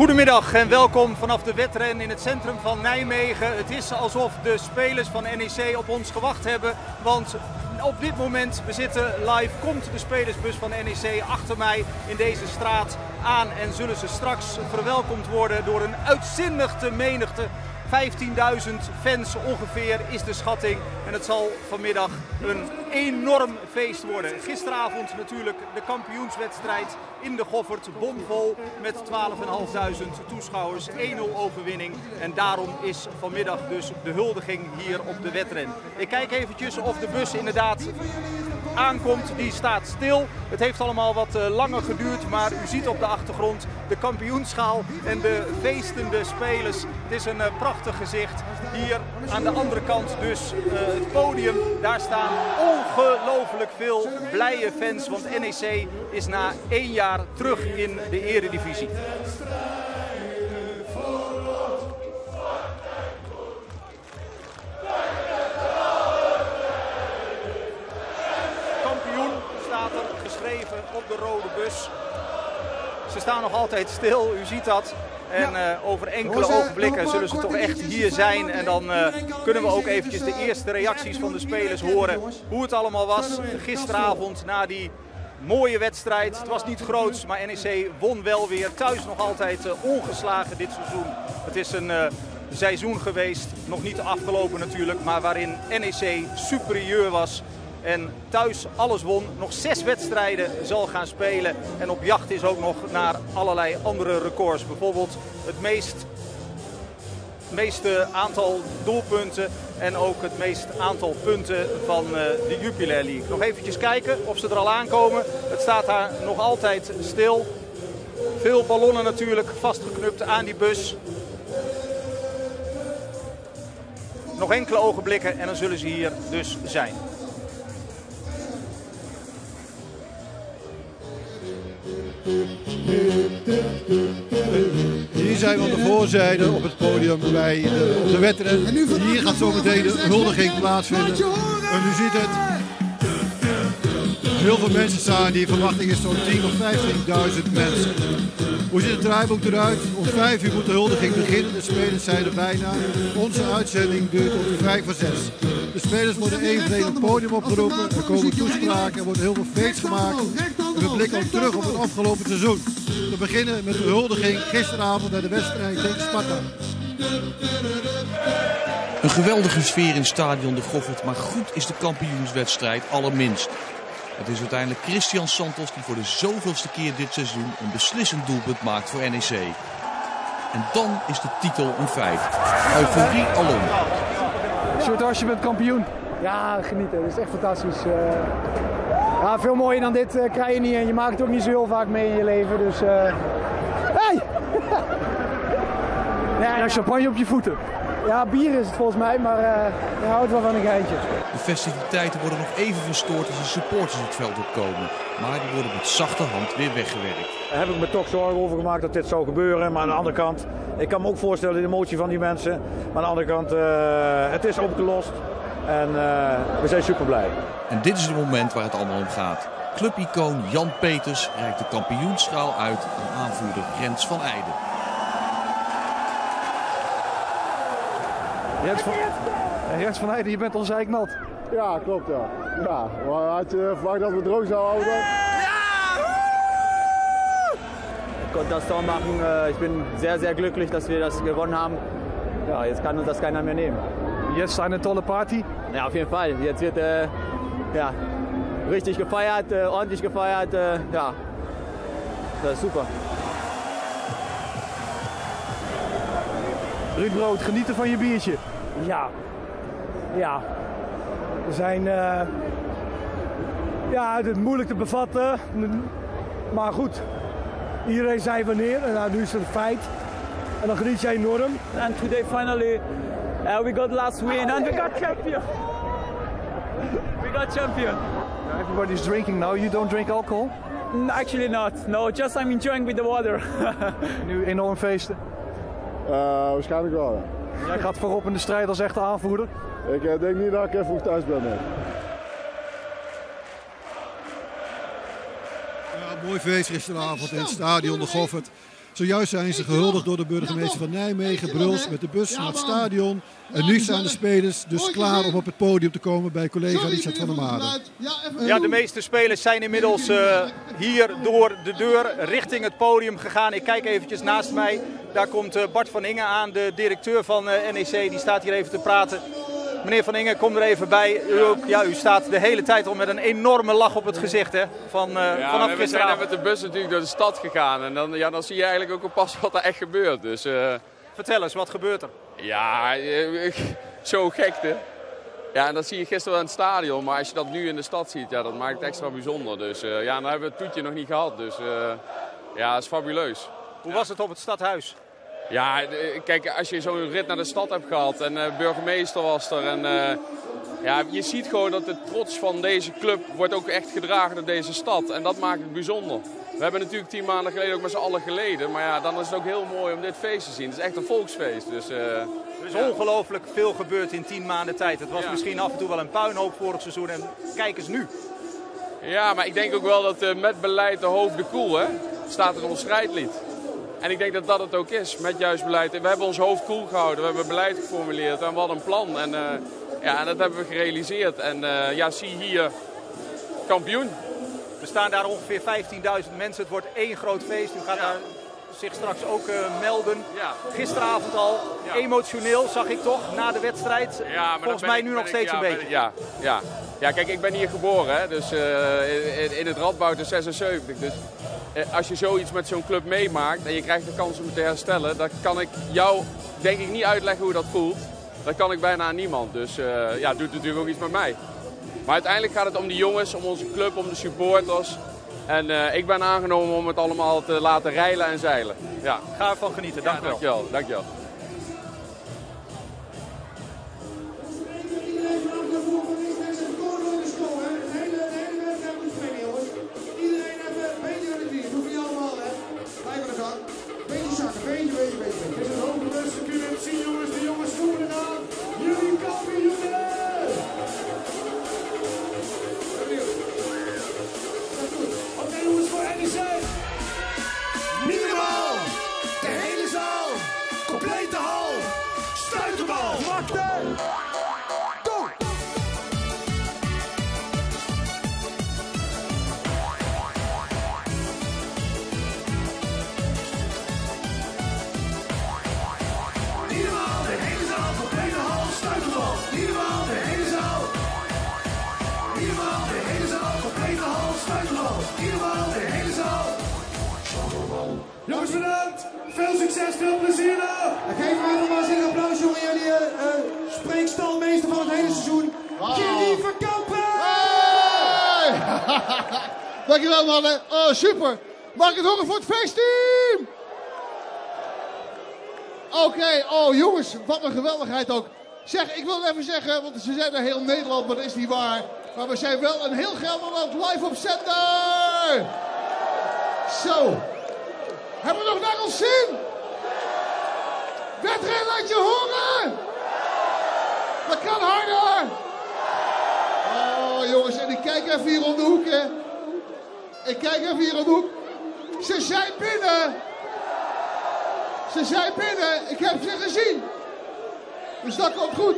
Goedemiddag en welkom vanaf de wedren in het centrum van Nijmegen. Het is alsof de spelers van NEC op ons gewacht hebben, want op dit moment, we zitten live, komt de spelersbus van NEC achter mij in deze straat aan en zullen ze straks verwelkomd worden door een uitzinnige menigte. 15.000 fans ongeveer is de schatting en het zal vanmiddag een enorm feest worden. Gisteravond natuurlijk de kampioenswedstrijd in de Goffert, bomvol met 12.500 toeschouwers, 1-0 overwinning en daarom is vanmiddag dus de huldiging hier op de wedren. Ik kijk eventjes of de bus inderdaad aankomt, die staat stil. Het heeft allemaal wat langer geduurd, maar u ziet op de achtergrond de kampioenschaal en de feestende spelers. Het is een prachtig gezicht. Hier aan de andere kant dus het podium. Daar staan ongelooflijk veel blije fans, want NEC is na 1 jaar terug in de eredivisie. Geschreven op de rode bus. Ze staan nog altijd stil, u ziet dat. En over enkele ogenblikken zullen ze toch echt hier zijn. En dan kunnen we ook eventjes de eerste reacties van de spelers horen. Hoe het allemaal was gisteravond na die mooie wedstrijd. Het was niet groots, maar NEC won wel weer. Thuis nog altijd ongeslagen dit seizoen. Het is een seizoen geweest, nog niet afgelopen natuurlijk, maar waarin NEC superieur was. En thuis alles won, nog 6 wedstrijden zal gaan spelen. En op jacht is ook nog naar allerlei andere records. Bijvoorbeeld het meeste aantal doelpunten en ook het meeste aantal punten van de Jupiler League. Nog eventjes kijken of ze er al aankomen. Het staat daar nog altijd stil. Veel ballonnen natuurlijk vastgeknupt aan die bus. Nog enkele ogenblikken en dan zullen ze hier dus zijn. Hier zijn we aan de voorzijde op het podium bij de wedren. Hier gaat zometeen de huldiging plaatsvinden. En u ziet het. Heel veel mensen staan hier. Verwachting is zo'n 10.000 of 15.000 mensen. Hoe ziet het draaiboek eruit? Om 5 uur moet de huldiging beginnen. De spelers zijn er bijna. Onze uitzending duurt tot 5 voor 6. De spelers worden één voor één op het podium opgeroepen. Er komen toespraken, er wordt heel veel feest gemaakt. En we blikken ook terug op het afgelopen seizoen. We beginnen met de huldiging gisteravond bij de wedstrijd tegen Sparta. Een geweldige sfeer in stadion de Goffert, maar goed is de kampioenswedstrijd allerminst. Het is uiteindelijk Christian Santos die voor de zoveelste keer dit seizoen een beslissend doelpunt maakt voor NEC. En dan is de titel een feit. Euforie alom. Sjoerd, je bent kampioen. Ja, genieten. Dat is echt fantastisch. Ja, veel mooier dan dit krijg je niet en je maakt het ook niet zo heel vaak mee in je leven. Dus, hey! Ja, champagne op je voeten. Ja, bier is het volgens mij, maar je houdt wel van een geintje. De festiviteiten worden nog even verstoord als de supporters het veld opkomen. Maar die worden met zachte hand weer weggewerkt. Daar heb ik me toch zorgen over gemaakt dat dit zou gebeuren. Maar aan de andere kant, ik kan me ook voorstellen de emotie van die mensen. Maar aan de andere kant, het is opgelost. En we zijn super blij. En dit is het moment waar het allemaal om gaat. Clubicoon Jan Peters reikt de kampioensstraal uit aan aanvoerder Rens van Eijden. Rens van Eijden, je bent al zeiknat. Ja, klopt ja. Maar had je verwacht dat we droog zouden houden? Ich konnte das Tor machen. Ich bin sehr, sehr glücklich, dass wir das gewonnen haben. Ja, jetzt kann uns das keiner mehr nehmen. Jetzt eine tolle Party. Ja, auf jeden Fall. Jetzt wird ja, richtig gefeiert, ordentlich gefeiert. Ja, das ist super. Ruud Brood, genieten van je biertje. Ja. We zijn... ja, het is moeilijk te bevatten. Maar goed. Iedereen zei wanneer en nou, nu is het een feit. En dan geniet je enorm. And today finally we got last win and we got champion. We got champion. Everybody's drinking now. You don't drink alcohol? Actually not. No, just I'm enjoying with the water. Nu enorm feesten. Waarschijnlijk wel. Jij gaat voorop in de strijd als echte aanvoerder. Ik denk niet dat ik even vroeg thuis ben. Nee. Ja, mooi feest gisteravond in het stadion de Goffert. Zojuist zijn ze gehuldigd door de burgemeester van Nijmegen, Bruls, met de bus naar het stadion. En nu staan de spelers dus klaar om op het podium te komen bij collega Richard van der Maden. Ja, de meeste spelers zijn inmiddels hier door de deur richting het podium gegaan. Ik kijk eventjes naast mij. Daar komt Bart van Ingen aan, de directeur van NEC. Die staat hier even te praten. Meneer Van Ingen, kom er even bij. U staat de hele tijd al met een enorme lach op het gezicht, hè? Vanaf gisteravond. We zijn met de bus natuurlijk door de stad gegaan. En dan zie je eigenlijk ook al pas wat er echt gebeurt. Dus, vertel eens, wat gebeurt er? Ja, zo gekte. Ja, en dat zie je gisteren aan het stadion. Maar als je dat nu in de stad ziet, ja, dat maakt het extra bijzonder. Dus ja, dan hebben we het toetje nog niet gehad. Dus ja, dat is fabuleus. Hoe was het op het stadhuis? Ja, kijk, als je zo'n rit naar de stad hebt gehad en burgemeester was er. En ja, je ziet gewoon dat de trots van deze club wordt ook echt gedragen door deze stad. En dat maakt het bijzonder. We hebben natuurlijk 10 maanden geleden ook met z'n allen geleden. Maar ja, dan is het ook heel mooi om dit feest te zien. Het is echt een volksfeest. Dus, er is ongelooflijk veel gebeurd in 10 maanden tijd. Het was misschien af en toe wel een puinhoop vorig seizoen. En kijk eens nu. Ja, maar ik denk ook wel dat met beleid de hoofden koel, hè, staat in ons strijdlied. En ik denk dat dat het ook is, met juist beleid. We hebben ons hoofd koel gehouden, we hebben beleid geformuleerd en we hadden een plan. En ja, dat hebben we gerealiseerd. En ja, zie hier, kampioen. Er staan daar ongeveer 15.000 mensen. Het wordt één groot feest. U gaat daar zich straks ook melden. Ja. Gisteravond al, emotioneel zag ik toch, na de wedstrijd. Ja, maar volgens mij nu nog steeds een beetje. Ja, kijk, ik ben hier geboren, hè, dus in het Radboud in 76. Dus als je zoiets met zo'n club meemaakt en je krijgt de kans om het te herstellen, dan kan ik jou denk ik niet uitleggen hoe dat voelt. Dat kan ik bijna aan niemand. Dus ja, het doet natuurlijk ook iets met mij. Maar uiteindelijk gaat het om die jongens, om onze club, om de supporters. En ik ben aangenomen om het allemaal te laten reilen en zeilen. Ja. Ga ervan genieten, dank u wel. Dankjewel. Jongens, bedankt! Veel succes, veel plezier! Geef maar even een waanzinnig applaus, jongen. Jullie spreekstalmeester van het hele seizoen. Kenny Verkampen! Hey! Dankjewel, mannen. Oh, super. Mag ik het horen voor het feestteam? Oké, oh jongens, wat een geweldigheid ook. Zeg, ik wil even zeggen, want ze zijn er heel Nederland, maar dat is niet waar. Maar we zijn wel een heel Gelderland live op zender. Zo. Hebben we nog naar ons zin? Wedstrijd, laat je horen! Dat kan harder! Oh jongens, en ik kijk even hier om de hoek, hè. Ik kijk even hier om de hoek. Ze zijn binnen! Ze zijn binnen! Ik heb ze gezien! Dus dat komt goed.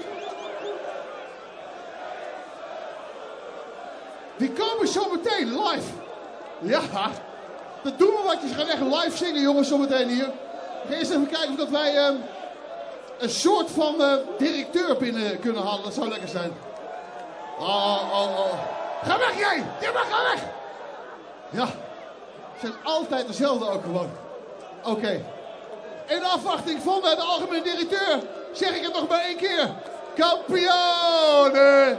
Die komen zo meteen live. Ja, dat doen we wat. Ze gaan echt live zingen, jongens, zo meteen hier. Ik ga eerst even kijken of dat wij een soort van directeur binnen kunnen halen. Dat zou lekker zijn. Oh. Ga weg, jij! Ja, maar ga weg! Ja, ze zijn altijd dezelfde ook gewoon. Oké. In afwachting van de algemene directeur zeg ik het nog maar 1 keer. Kampioenen!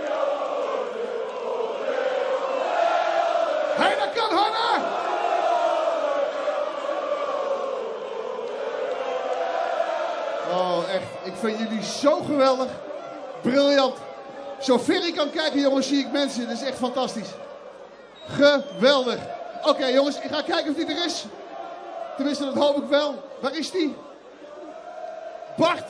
Hé, dat kan harder! Oh, echt. Ik vind jullie zo geweldig. Briljant. Zover ik kan kijken, jongens, zie ik mensen. Dat is echt fantastisch. Geweldig. Oké, jongens, ik ga kijken of die er is. Tenminste, dat hoop ik wel. Waar is die? Bart.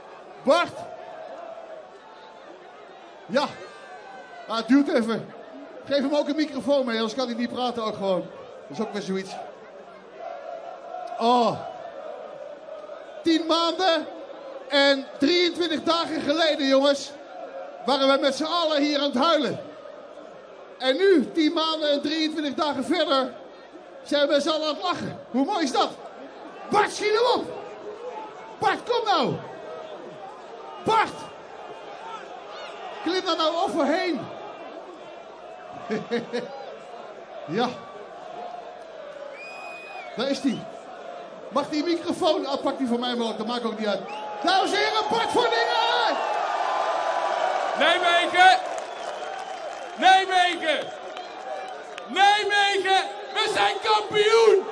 Bart. Ja. Ah, het duurt even. Geef hem ook een microfoon mee, anders kan hij niet praten ook gewoon. Dat is ook weer zoiets. Oh. 10 maanden en 23 dagen geleden, jongens, waren we met z'n allen hier aan het huilen. En nu, 10 maanden en 23 dagen verder, zijn we met z'n allen aan het lachen. Hoe mooi is dat? Bart, schiet hem op! Bart, kom nou! Bart! Klim daar nou overheen! Ja. Daar is hij. Mag die microfoon? Pak die van mij maar ook, dat maakt ook niet uit. Dames en heren, Bart Vordingen! Nijmegen! Nijmegen! Nijmegen! We zijn kampioen!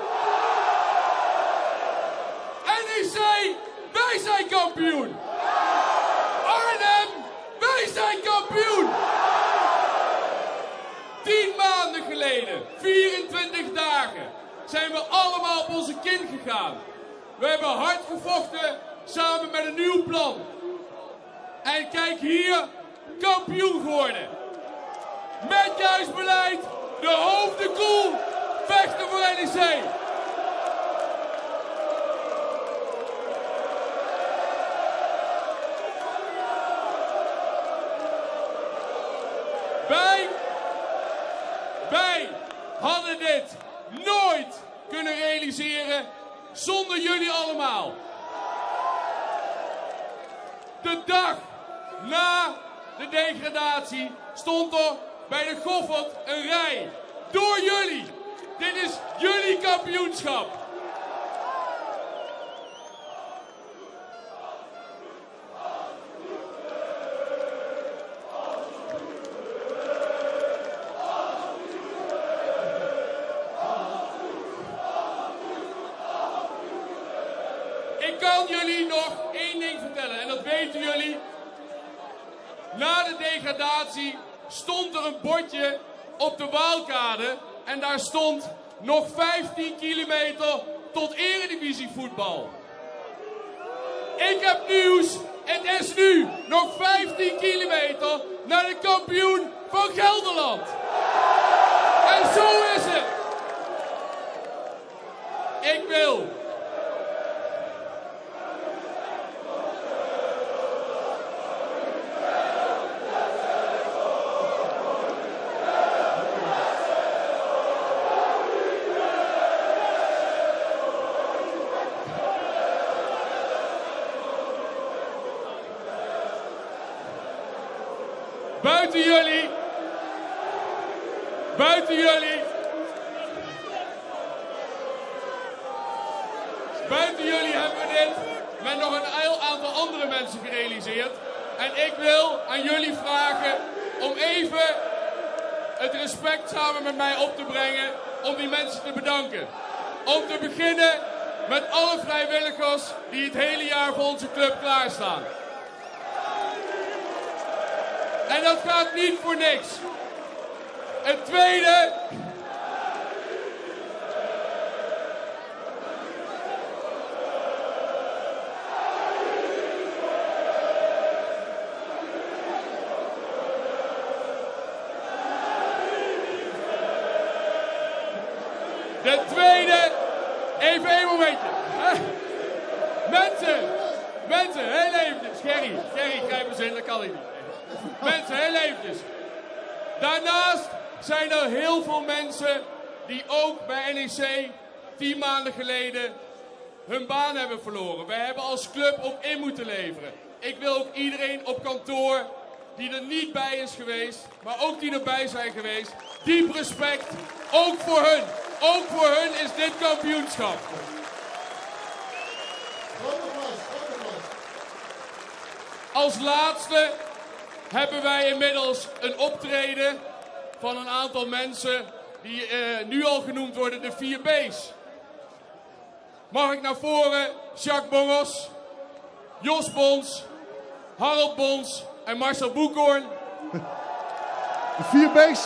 NEC, wij zijn kampioen! Arnhem, wij zijn kampioen! 10 maanden geleden, 24 dagen, zijn we allemaal op onze kin gegaan. We hebben hard gevochten, samen met een nieuw plan. En kijk hier, kampioen geworden. Met juist beleid, de hoofden koel, vechten voor NEC. Wij hadden dit nooit kunnen realiseren zonder jullie allemaal. De dag na de degradatie stond er bij de Goffert een rij. Door jullie. Dit is jullie kampioenschap. Ik kan jullie nog één ding vertellen en dat weten jullie. Na de degradatie stond er een bordje op de Waalkade en daar stond nog 15 kilometer tot eredivisievoetbal. Ik heb nieuws, het is nu nog 15 kilometer naar de kampioen van Gelderland. En zo is het. Ik wil buiten jullie hebben we dit met nog een heel aantal andere mensen gerealiseerd. En ik wil aan jullie vragen om even het respect samen met mij op te brengen om die mensen te bedanken. Om te beginnen met alle vrijwilligers die het hele jaar voor onze club klaarstaan. En dat gaat niet voor niks. Het tweede. De tweede. Even één momentje. Mensen, heel eventjes. Gerry, grijp eens in, dat kan ik niet. Mensen, heel eventjes. Daarnaast zijn er heel veel mensen die ook bij NEC 10 maanden geleden hun baan hebben verloren. Wij hebben als club op in moeten leveren. Ik wil ook iedereen op kantoor die er niet bij is geweest, maar ook die erbij zijn geweest, diep respect, ook voor hun. Ook voor hun is dit kampioenschap. Als laatste hebben wij inmiddels een optreden van een aantal mensen die nu al genoemd worden de 4 B's. Mag ik naar voren Jacques Bongers, Jos Bons, Harold Bons en Marcel Boekhoorn. De 4 B's.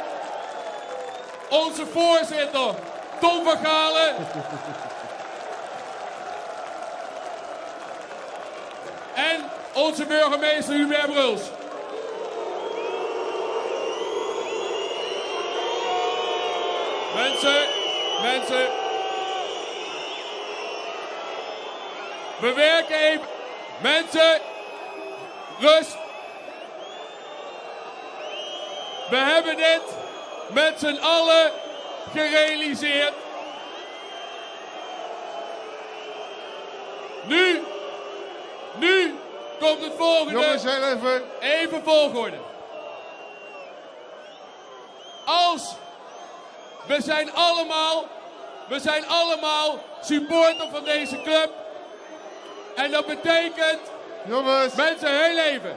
Onze voorzitter Tom van Galen. En onze burgemeester Hubert Bruls. Mensen. We werken even. Mensen. Rust. We hebben dit met z'n allen gerealiseerd. Nu komt het volgende. Jongens, heel even. Even volgorde. We zijn allemaal supporter van deze club. En dat betekent... Jongens. Mensen, heel even.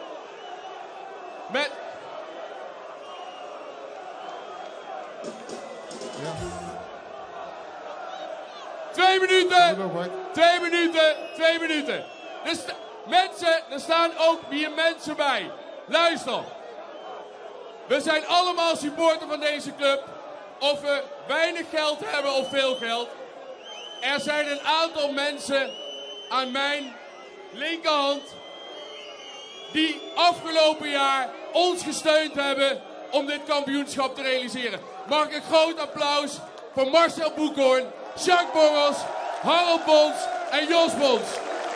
2 minuten. 2 minuten. Dus mensen, er staan ook hier mensen bij. Luister. We zijn allemaal supporter van deze club. Of we weinig geld hebben of veel geld. Er zijn een aantal mensen aan mijn linkerhand die afgelopen jaar ons gesteund hebben om dit kampioenschap te realiseren. Mag ik een groot applaus voor Marcel Boekhoorn, Jacques Borrels, Harold Bons en Jos Bons.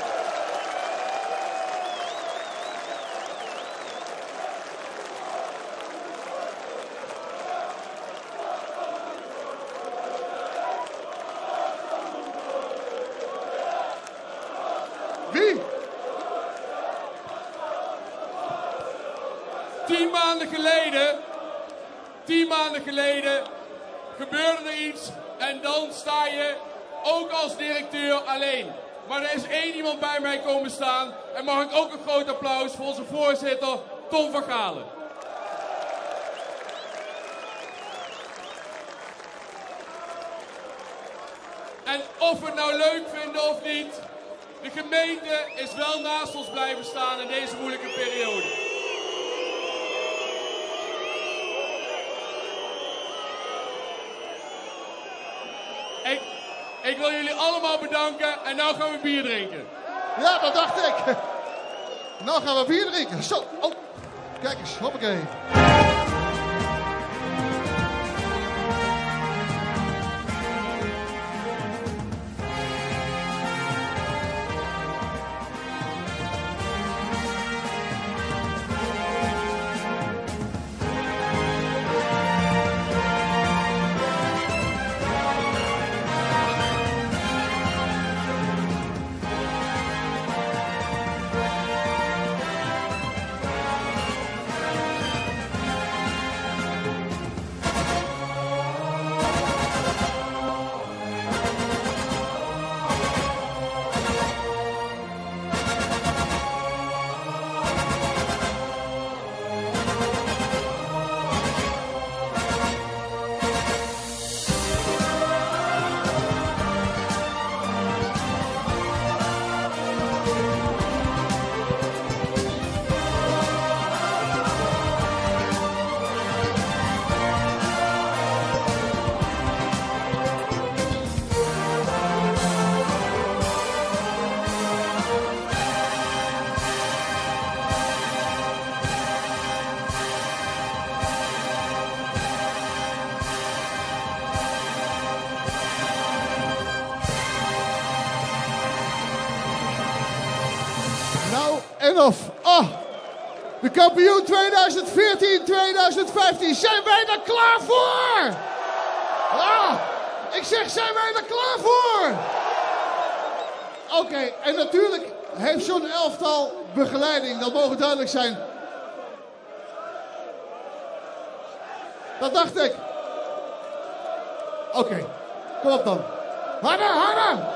Wie? 10 maanden geleden gebeurde er iets en dan sta je ook als directeur alleen. Maar er is één iemand bij mij komen staan en mag ik ook een groot applaus voor onze voorzitter Tom van Galen. En of we het nou leuk vinden of niet, de gemeente is wel naast ons blijven staan in deze moeilijke periode. Ik wil jullie allemaal bedanken en nou gaan we bier drinken. Ja, dat dacht ik. Nou gaan we bier drinken. Zo, oh. Kijk eens, hoppakee. En of. Oh, de kampioen 2014-2015. Zijn wij er klaar voor? Ah, ik zeg, zijn wij er klaar voor? Oké, en natuurlijk heeft zo'n elftal begeleiding. Dat mogen duidelijk zijn. Dat dacht ik. Oké, kom op dan. Harder, harder!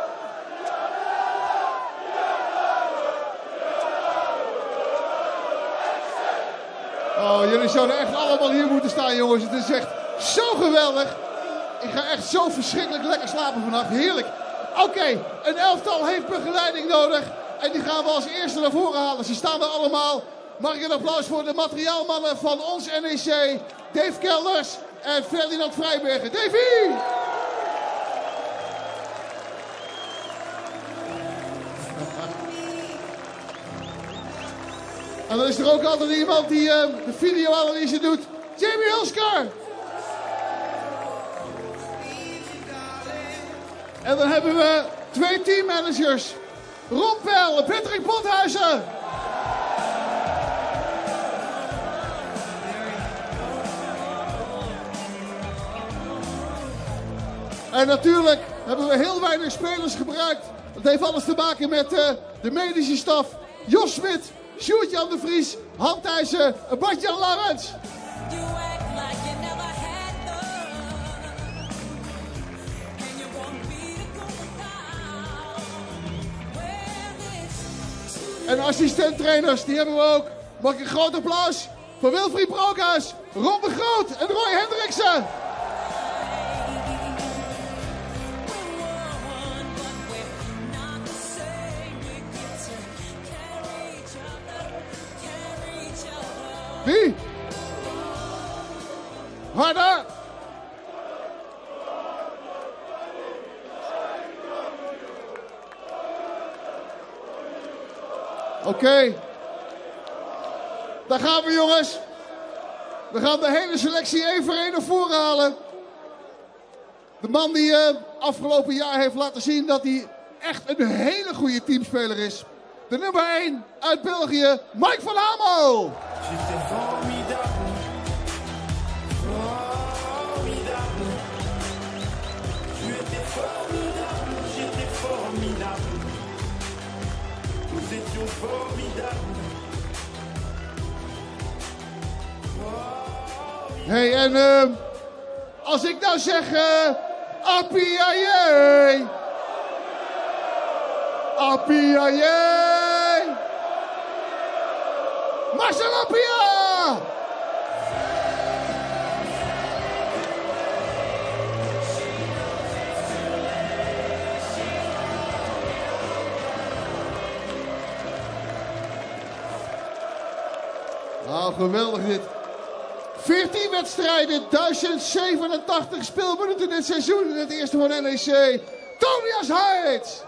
Oh, jullie zouden echt allemaal hier moeten staan, jongens. Het is echt zo geweldig. Ik ga echt zo verschrikkelijk lekker slapen vannacht. Heerlijk. Oké, een elftal heeft begeleiding nodig. En die gaan we als eerste naar voren halen. Ze staan er allemaal. Mag ik een applaus voor de materiaalmannen van ons NEC. Dave Kelders en Ferdinand Vrijbergen. Davy! En dan is er ook altijd iemand die de videoanalyse doet. Jamie Hulsker! En dan hebben we 2 teammanagers. Ron Pel en Patrick Bothuizen. En natuurlijk hebben we heel weinig spelers gebruikt. Dat heeft alles te maken met de medische staf. Jos Smit, Sjoerd-Jan de Vries, Han Thijssen en Bart-Jan Laurens. En assistent-trainers, die hebben we ook. Mag ik een groot applaus voor Wilfried Brookhuis, Ron de Groot en Roy Hendriksen. Wie? Harder! Oké. Daar gaan we, jongens. We gaan de hele selectie één voor één naar voren halen. De man die afgelopen jaar heeft laten zien dat hij echt een hele goede teamspeler is. De nummer 1 uit België, Mike van Hamel. Hey, en als ik nou zeg Appie aye, Appie aye, Marcel Appia! Nou, geweldig dit. 14 wedstrijden, 1087 speelminuten dit seizoen in het eerste van NEC. Tobias Heitz.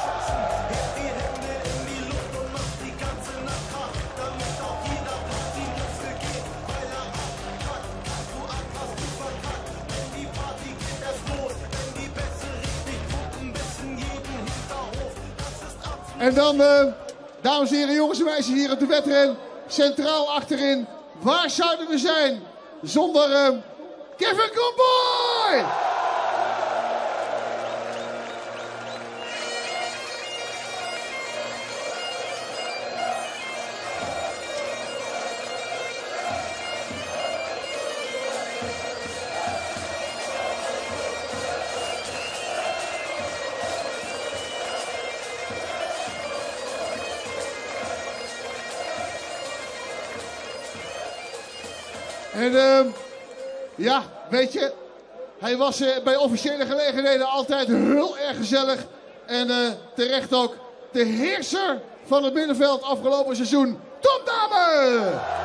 En dan, dames en heren, jongens en meisjes hier op de wedren, centraal achterin. Waar zouden we zijn zonder Kevin Comboy? En ja, weet je, hij was bij officiële gelegenheden altijd heel erg gezellig. En terecht ook de heerser van het middenveld afgelopen seizoen, Tom Dame!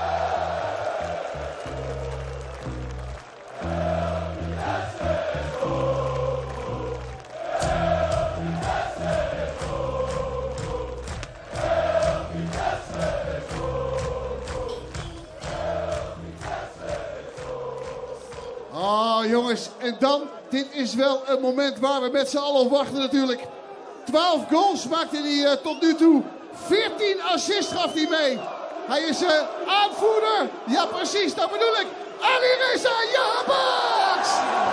Oh jongens, en dan, dit is wel een moment waar we met z'n allen op wachten natuurlijk. 12 goals maakte hij tot nu toe. 14 assists gaf hij mee. Hij is aanvoerder. Ja precies, dat bedoel ik. Alireza Jahabaks!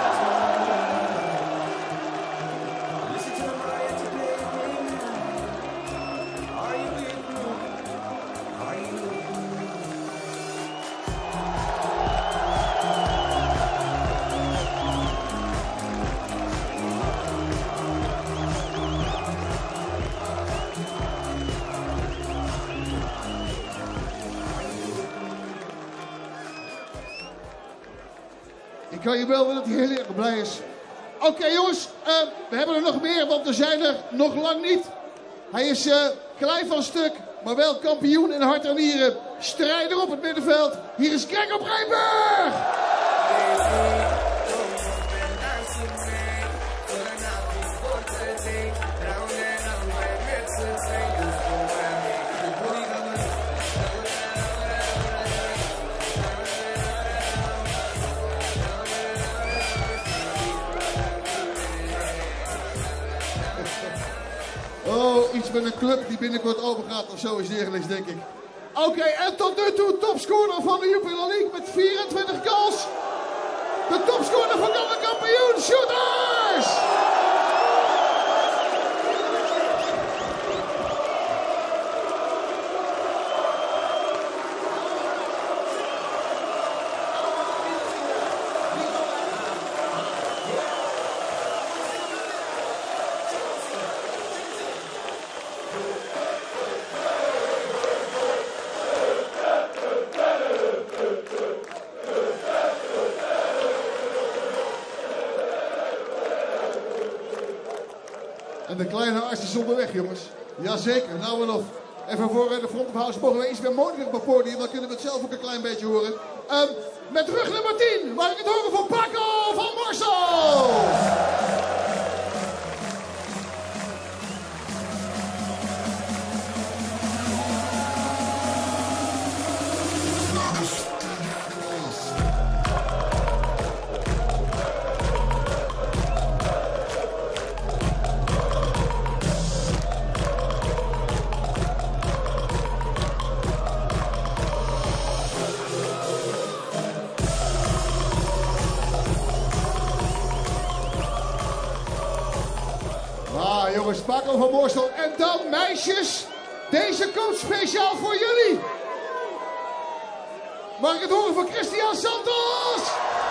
Ik kan je wel dat hij heel erg blij is. Oké, jongens, we hebben er nog meer, want we zijn er nog lang niet. Hij is klein van stuk, maar wel kampioen in hart en nieren. Strijder op het middenveld. Hier is Gregor Breinburg. Oh, iets met een club die binnenkort open gaat of zo is dergelijks, denk ik. Oké, en tot nu toe topscorer van de Jupiler League met 24 goals. De topscorer van de kampioen, Shooters! En de kleine arts is onderweg, jongens. Jazeker, nou en of. Even voor de front of house mogen we iets meer monitoren op het podium. Dan kunnen we het zelf ook een klein beetje horen. Met rug nummer 10 mag ik het horen van Paco van Morsel. Jongens, Paco van Morsel. En dan meisjes, deze komt speciaal voor jullie. Mag ik het horen van Christian Santos?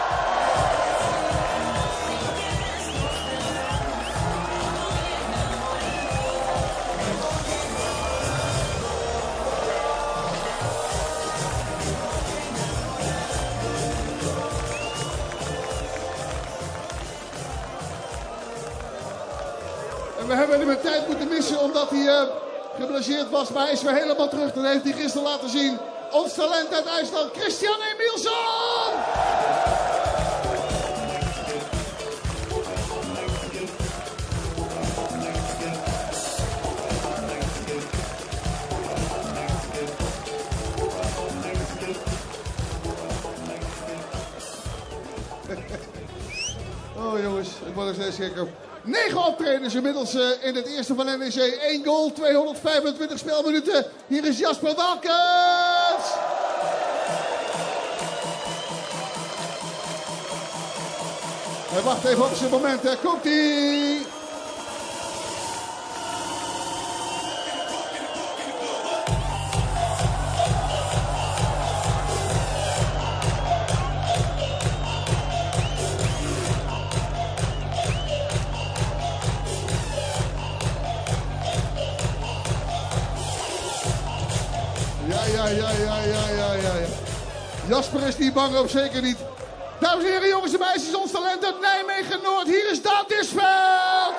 We hebben hem een tijd moeten missen omdat hij geblesseerd was. Maar hij is weer helemaal terug. Dat heeft hij gisteren laten zien. Ons talent uit IJsland, Christian Emilsson! Oh jongens, ik word er steeds gekker. 9 optredens inmiddels in het eerste van NEC. 1 goal, 225 speelminuten. Hier is Jasper Walkens. Hij wacht even op zijn moment. Daar komt hij. Ja. Jasper is niet bang op, zeker niet. Dames en heren, jongens en meisjes, ons talent uit Nijmegen-Noord. Hier is Daan Disveld.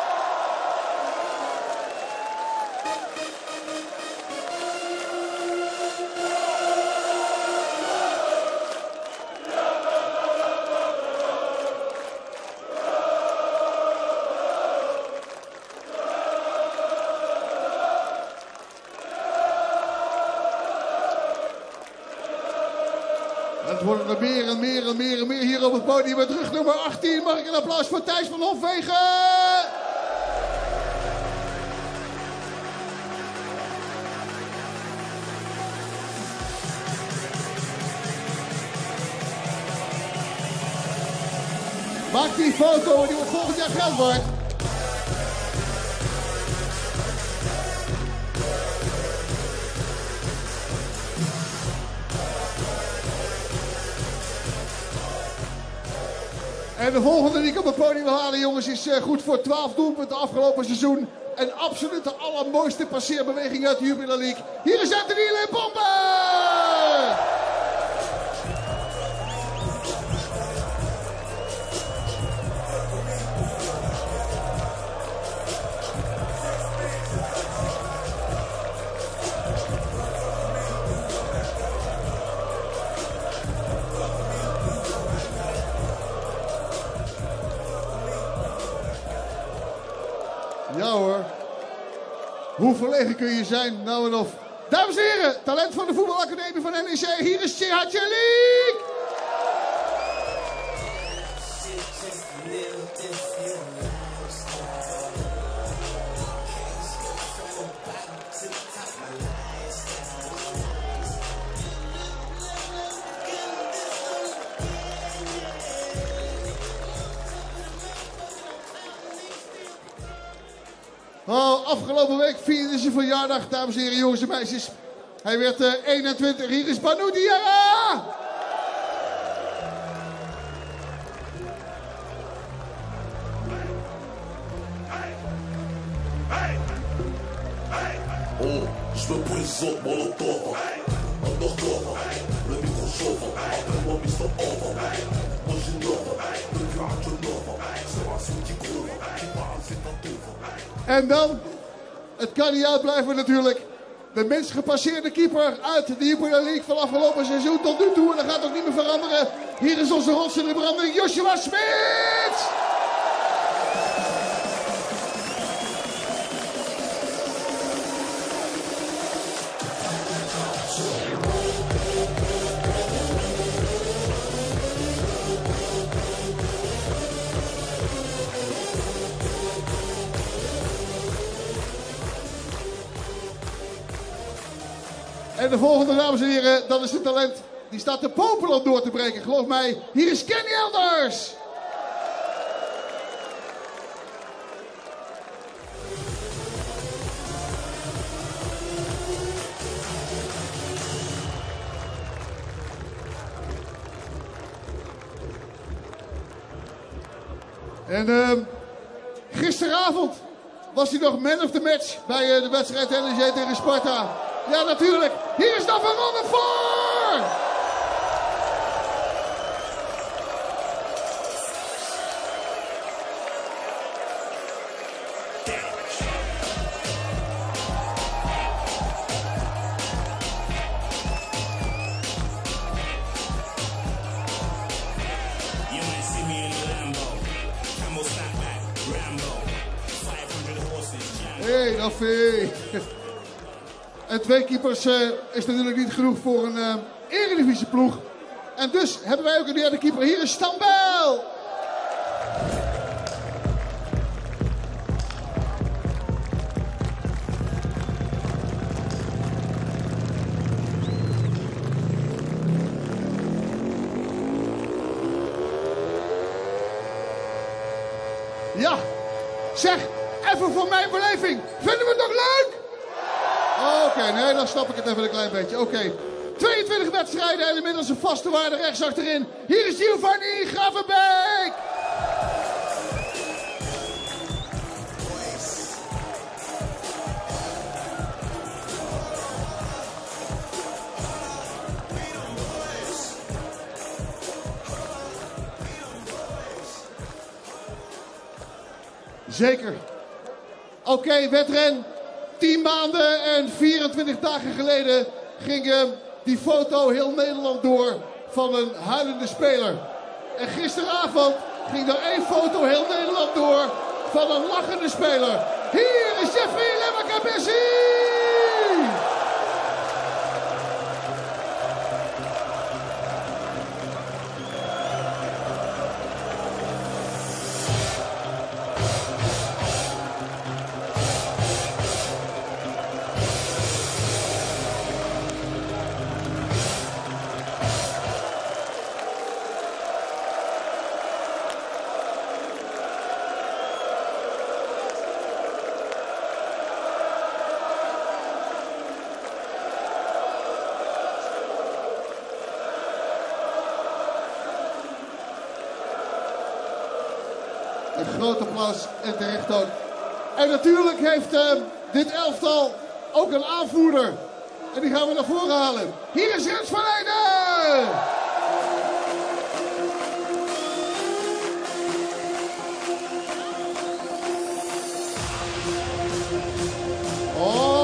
Het worden er meer hier op het podium. Met rug nummer 18 mag ik een applaus voor Thijs van Hofwegen. Maak die foto, die wordt volgend jaar geld waard. En de volgende die ik op het podium wil halen, jongens, is goed voor 12 doelpunten afgelopen seizoen. Een absolute allermooiste passeerbeweging uit de Jupiler League. Hier is Anthony Limpombe! Ja hoor. Hoe verlegen kun je zijn? Nou en of. Dames en heren, talent van de voetbalacademie van NEC. Hier is Cihat Jelik. afgelopen week vierde zijn verjaardag, dames en heren, jongens en meisjes. Hij werd 21. Hier is Banu Diarra! Oh, je me présente Molotov, undercover, le micro chauve, appelle-moi Mr. Over, moi j'innove, depuis Argenova, c'est moi celui qui groove, qui parle c'est un toeven. En dan, het kan niet uitblijven natuurlijk, de minst gepasseerde keeper uit de Jupiler League van afgelopen seizoen tot nu toe. En dat gaat ook niet meer veranderen. Hier is onze rots in de branding, Joshua Smits! En de volgende, dames en heren, dat is het talent. Die staat te popelen om door te breken. Geloof mij, hier is Kenny Elders. En gisteravond was hij nog man of the match bij de wedstrijd NEC tegen Sparta. Ja, natuurlijk. Hier is dan Van Ronnefort! Hey, Daffy. En 2 keepers is natuurlijk niet genoeg voor een eredivisieploeg. En dus hebben wij ook een derde keeper. Hier is Stan Bijl. Ja, zeg, even voor mijn beleving. Vinden we het nog leuk? Oké, nee, dan snap ik het even een klein beetje. Oké. 22 wedstrijden en inmiddels een vaste waarde rechts achterin. Hier is Giovanni Gravenbeek. Zeker. Oké, wedren. 10 maanden en 24 dagen geleden ging die foto heel Nederland door van een huilende speler. En gisteravond ging er 1 foto heel Nederland door van een lachende speler. Hier is Jeffrey Lemmekabessi! Een groot applaus en terecht ook. En natuurlijk heeft dit elftal ook een aanvoerder. En die gaan we naar voren halen. Hier is Rens van Leijden! Oh!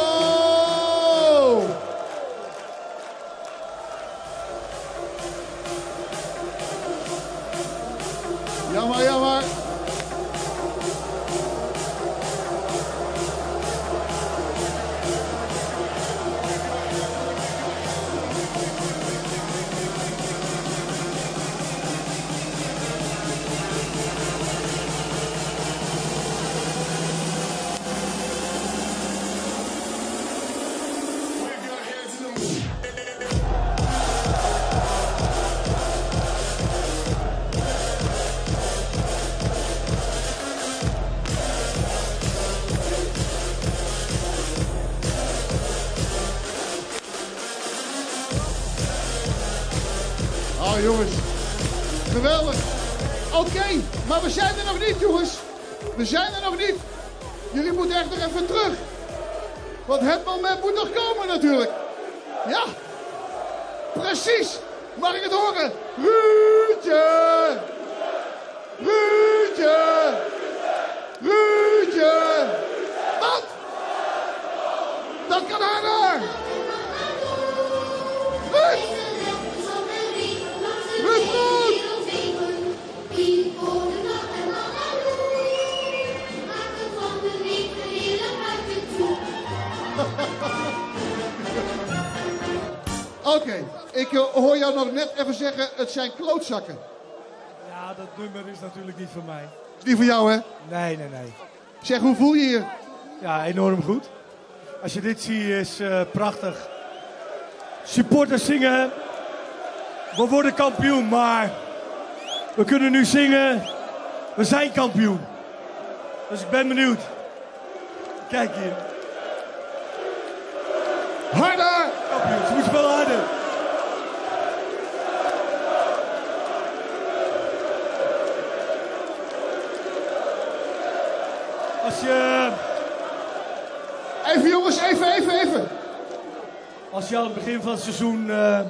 Jammer, jammer. Oh jongens, geweldig. Oké, maar we zijn er nog niet jongens. We zijn er nog niet. Jullie moeten echt nog even terug. Want het moment moet nog komen natuurlijk. Ja, precies. Mag ik het horen? Ruudje! Ruudje! Ruudje! Wat? Dat kan harder! Ruud! Ruud goed! Oké, ik hoor jou nog net even zeggen, het zijn klootzakken. Ja, dat nummer is natuurlijk niet voor mij. Is niet voor jou, hè? Nee. Zeg, hoe voel je je? Ja, enorm goed. Als je dit ziet, is prachtig. Supporters zingen, we worden kampioen, maar we kunnen nu zingen, we zijn kampioen. Dus ik ben benieuwd. Kijk hier. Harder! Kampioen, ze moeten wel harder. Als je... Even jongens, even. Als je aan het begin van het seizoen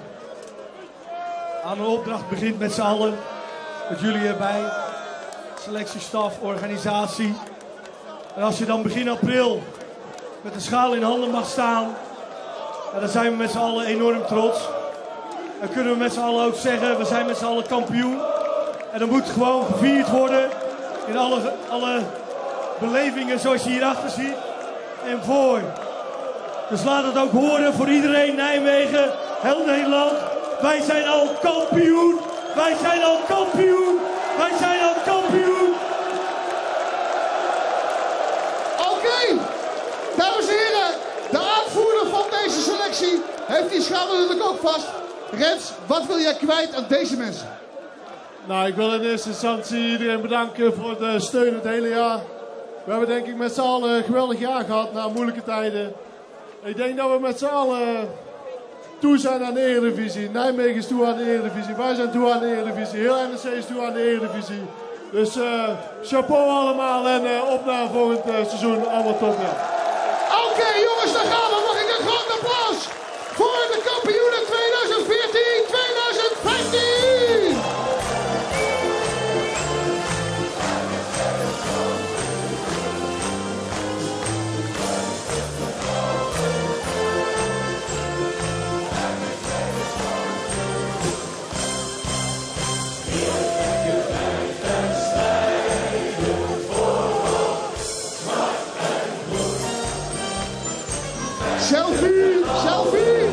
aan een opdracht begint met z'n allen, met jullie erbij, selectiestaf, organisatie. En als je dan begin april met de schaal in handen mag staan, dan zijn we met z'n allen enorm trots. Dan kunnen we met z'n allen ook zeggen, we zijn met z'n allen kampioen. En dat moet gewoon gevierd worden in alle belevingen zoals je hierachter ziet en voor. Dus laat het ook horen voor iedereen, Nijmegen, heel Nederland. Wij zijn al kampioen, wij zijn al kampioen, wij zijn al kampioen. Oké, dames en heren, de aanvoerder van deze selectie heeft die schaal natuurlijk ook vast. Rens, wat wil jij kwijt aan deze mensen? Nou, ik wil in eerste instantie iedereen bedanken voor de steun het hele jaar. We hebben denk ik met z'n allen een geweldig jaar gehad na moeilijke tijden. Ik denk dat we met z'n allen toe zijn aan de Eredivisie. Nijmegen is toe aan de Eredivisie. Wij zijn toe aan de Eredivisie. Heel NEC is toe aan de Eredivisie. Dus chapeau allemaal en op naar volgend seizoen. Allemaal top, ja. Oké, jongens, daar gaan we. Mag ik een groot applaus voor de kampioenen 2014-2015. Selfie! Selfie!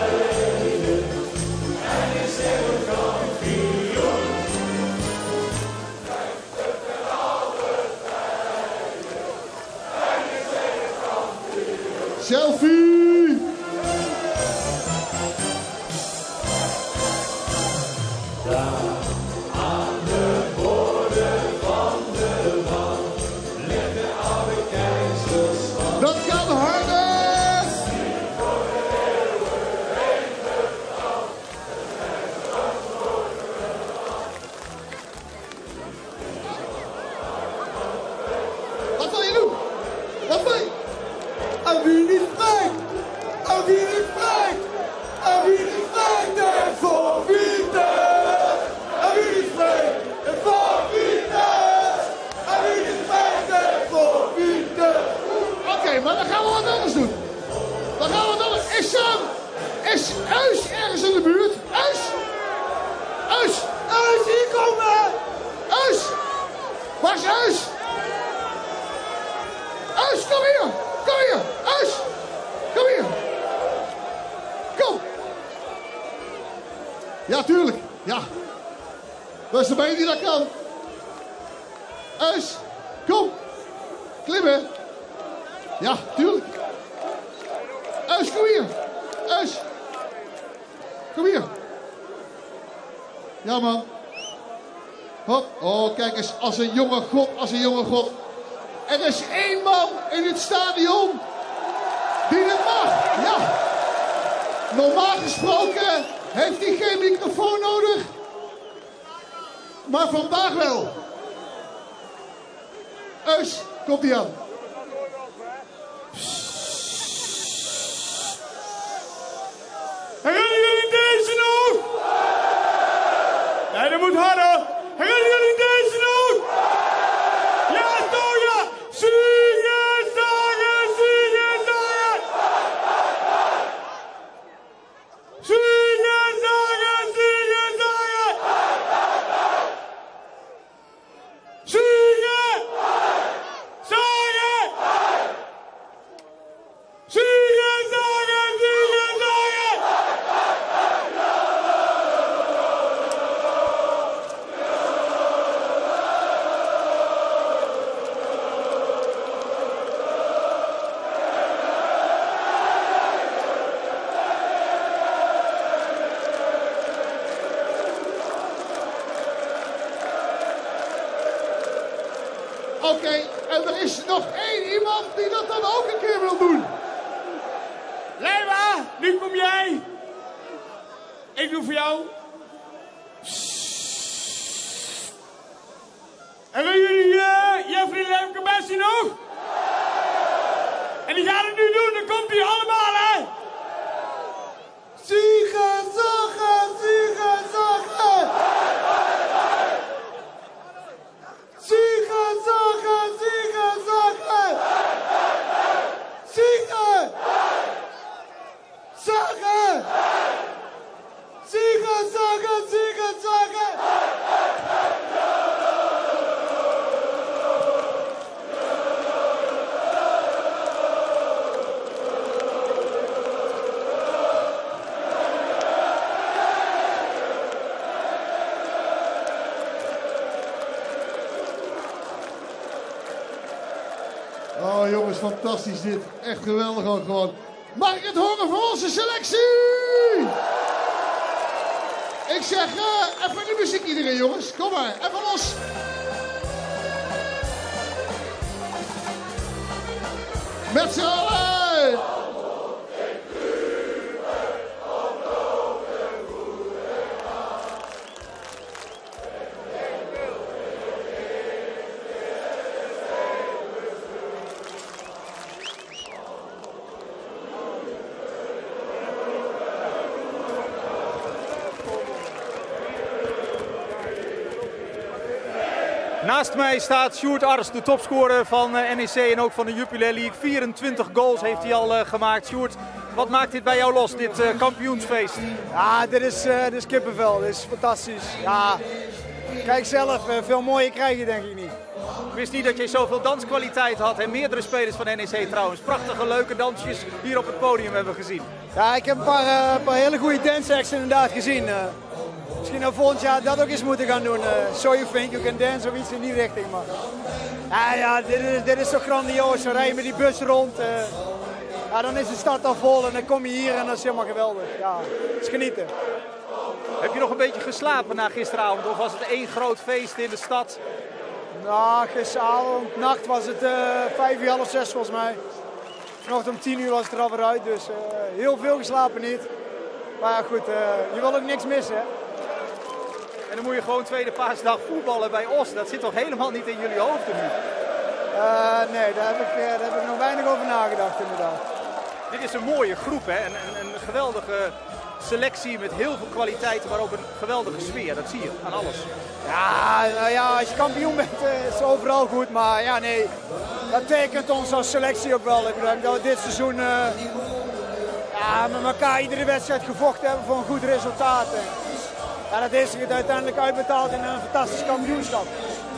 Selfie! Aan de borden van de wand liggen oude keizers van. Dat kan harder! Wat wil je doen? Wat wil je? En wie niet spreekt, en wie niet spreekt, en wie niet spreekt, de voorbieden. En wie niet spreekt, de voorbieden. En wie niet spreekt, de voorbieden. Oké, maar dan gaan we wat anders doen. Dan gaan we wat anders. Is Eus ergens in de buurt? Eus! Eus! Eus, hier komen! Eus! Waar is Eus? Eus, kom hier! Kom hier! Eus! Kom hier! Kom! Ja, tuurlijk. Ja. Dat is de die dat kan. Eus, kom! Klimmen! Ja, tuurlijk. Eus, kom hier! Eus! Kom hier! Ja, man. Hop. Oh, kijk eens. Als een jonge god, als een jonge god. Er is één man in het stadion die dit mag. Ja. Normaal gesproken heeft hij geen microfoon nodig. Maar vandaag wel. Eus, komt ie aan. Herinneren jullie deze nog? Nee, dat moet harder. Herinneren jullie deze nog? Ja, toch ja. Zingen, zagen, zingen, zagen. Zingen, zagen, zingen, zagen. Zingen, zagen. Zingen, zagen, zingen, zagen. Oké, en er is nog één iemand die dat dan ook een keer wil doen. Lewa, nu kom jij. Ik doe voor jou. Hebben jullie Jeffrey Lemke Bessie nog? En die gaat het nu doen, dan komt hij allemaal, hè? Ziegen, zagen, ziegen, zagen. Ziegen, zagen, ziegen, zagen. Ziegen. Zagen. Ziegen, zagen, ziegen, zagen. Oh jongens, fantastisch dit. Echt geweldig ook gewoon. Mag ik het horen voor onze selectie? Ik zeg, even de muziek iedereen jongens. Kom maar, even los. Met z'n allen. Naast mij staat Sjoerd Ars, de topscorer van NEC en ook van de Jupiler League. 24 goals heeft hij al gemaakt. Sjoerd, wat maakt dit bij jou los, dit kampioensfeest? Ja, dit is kippenvel. Dit is fantastisch. Ja, kijk zelf, veel mooier krijg je denk ik niet. Ik wist niet dat je zoveel danskwaliteit had en meerdere spelers van NEC trouwens. Prachtige leuke dansjes hier op het podium hebben we gezien. Ja, ik heb een paar hele goede dance acts inderdaad gezien. Misschien nou volgend jaar dat ook eens moeten gaan doen. So you think you can dance of iets in die richting. Maar ja, dit is toch grandioos. We rijden met die bus rond. Ja, dan is de stad al vol en dan kom je hier en dat is helemaal geweldig. Ja, het is genieten. Heb je nog een beetje geslapen na gisteravond of was het één groot feest in de stad? Nou, gisteravond, nacht was het 5 uur, half 6 volgens mij. Vanochtend om 10 uur was het er al weer uit, dus heel veel geslapen niet. Maar ja, goed, je wil ook niks missen, hè? En dan moet je gewoon tweede paasdag voetballen bij Os. Dat zit toch helemaal niet in jullie hoofden nu? Nee, daar heb ik nog weinig over nagedacht inderdaad. Dit is een mooie groep, hè? Een geweldige selectie met heel veel kwaliteiten, maar ook een geweldige sfeer. Dat zie je aan alles. Ja, nou ja, als je kampioen bent is het overal goed. Maar ja, nee, dat tekent ons als selectie ook wel. Ik denk dat we dit seizoen ja, met elkaar iedere wedstrijd gevochten hebben voor een goed resultaat. Ja, dat heeft zich uiteindelijk uitbetaald in een fantastisch kampioenschap.